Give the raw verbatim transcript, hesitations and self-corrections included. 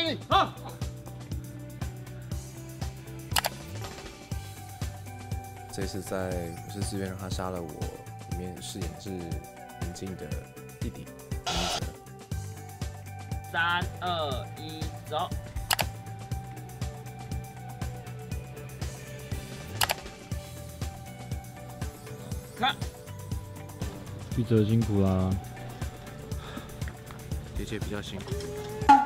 你。好。 这次在《我是自愿让他杀了我》里面饰演的是林静的弟弟林哲。 三二一，走。看。 记者辛苦啦。 姐姐比较辛苦。